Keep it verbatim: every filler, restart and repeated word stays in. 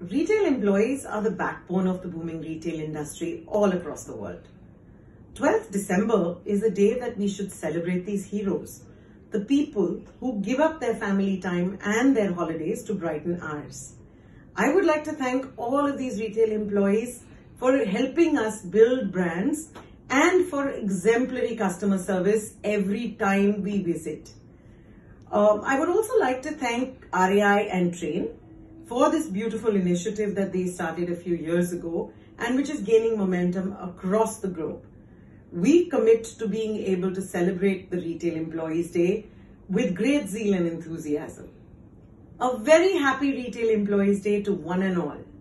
Retail employees are the backbone of the booming retail industry all across the world. twelfth December is a day that we should celebrate these heroes, the people who give up their family time and their holidays to brighten ours. I would like to thank all of these retail employees for helping us build brands and for exemplary customer service every time we visit. Um, I would also like to thank R A I and Train for this beautiful initiative that they started a few years ago and which is gaining momentum across the globe. We commit to being able to celebrate the Retail Employees Day with great zeal and enthusiasm. A very happy Retail Employees Day to one and all.